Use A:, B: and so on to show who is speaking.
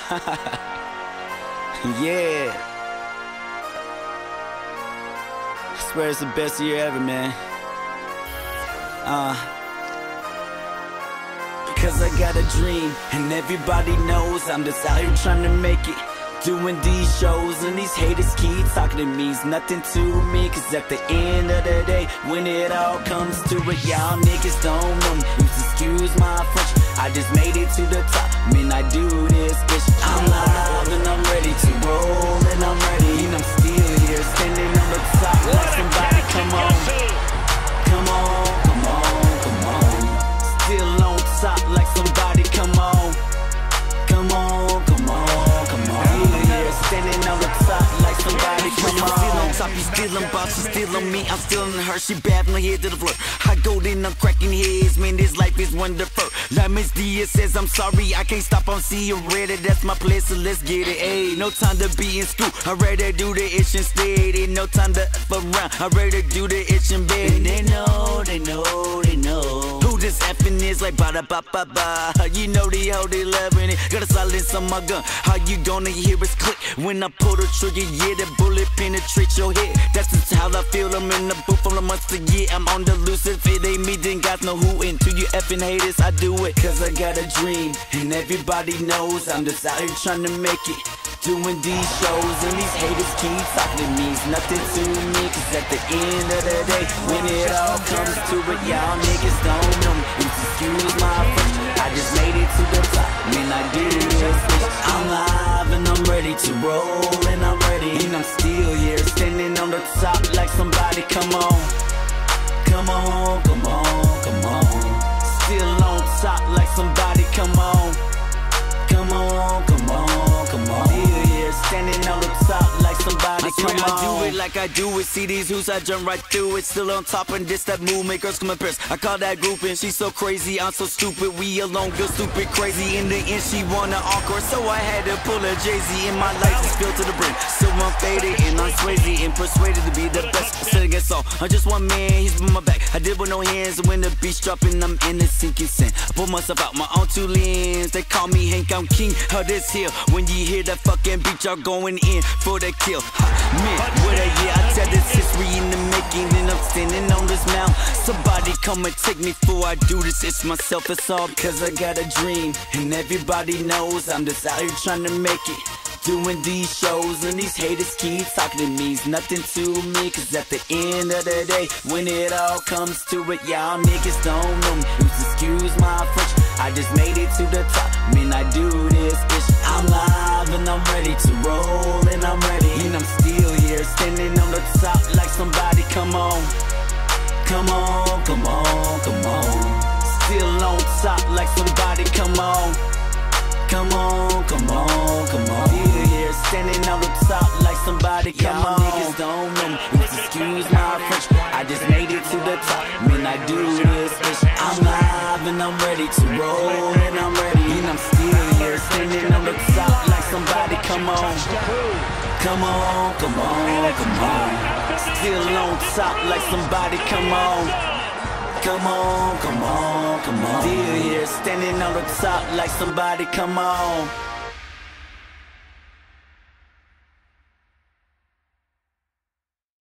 A: Yeah. I swear it's the best year ever, man. Cause I got a dream, and everybody knows I'm just out here trying to make it. Doing these shows, and these haters keep talking to me. It's nothing to me, cause at the end of the day, when it all comes to it, y'all niggas don't know me. Please excuse my French, I just made it to the top. Man, I do this, bitch. I'm live and I'm ready to roll, and I'm ready, and I'm still here, standing on the top. Like somebody come on, come on, come on, come on. Still on top, like somebody come on, come on, come on, come on. Standing on the top like somebody come on. Still on top, you still on boss, you still on me, I'm still on her. She bad from the head to the floor. I go in, I'm cracking heads, man, this life is wonderful. Like Miss Diaz says, I'm sorry, I can't stop, I'm seeing red. That's my place, so let's get it. Ayy, no time to be in school, I'd rather do the itch instead. Ain't no time to F around, I'd rather do the itch in bed. And they know, they know, they know who this effing is, like ba da ba ba ba. You know they hold they loving it. Got a silence on my gun, how you gonna hear us click when I pull the trigger? Yeah, that bullet penetrates your head. That's just how I feel. I'm in the booth for a month a year. I'm on the loose. If it ain't me, then guys know who. And to you effing haters, I do it cause I got a dream, and everybody knows I'm just out here trying to make it. Doing these shows, and these haters keep talking to me. It's nothing to me, cause at the end of the day, when it all comes to it, y'all niggas don't know me. Excuse my French, I just made it to the top. Man, I did this, bitch. I'm live and I'm ready to roll, and I'm ready, and I'm still here, standing on the top like somebody come on, come on, come on, come on. Still on top like somebody come on, come on, come on, come on. Still here, standing on the top like somebody come on. I do it like I do it, see these hoops, I jump right through it. Still on top, and this that move, make girls come impressed. I call that grouping, she's so crazy, I'm so stupid. We alone, good, stupid, crazy. In the end, she wanna encore, so I had to pull a Jay-Z. In my life, it's filled to the brim, so I'm faded and I'm swayzy and persuaded to be the best. Said against all, I'm just one man, he's by my back. I did with no hands, and when the beat's dropping, I'm in the sinking sand. I pull myself out, my own two lanes. They call me Hank, I'm king of this hill. When you hear that fucking beat, y'all going in for the kill. Man, what a year, I tell this history in the making, and I'm standing on this mountain. Somebody come and take me before I do this. It's myself, it's all because I got a dream, and everybody knows I'm just out here trying to make it. Doing these shows, and these haters keep talking to me. It's nothing to me, cause at the end of the day, when it all comes to it, y'all niggas don't know me. Please excuse my French, I just made it to the top. Man, I do this, bitch. I'm live and I'm ready to roll, and I'm ready, and I'm still here, standing on the top like somebody come on, come on, come on, come on. Still on top like somebody come on, come on, come on, come on. Still here, standing on the top like somebody come on. Niggas don't know me, please excuse my French, I just made it to the top. Man, I do this, bitch. I'm live and I'm ready to roll, and I'm ready, and I'm still here, standing on the top like somebody come on, come on, come on, come on. Still on top like somebody come on, come on, come on, come on. Still here, standing on the top like somebody come on.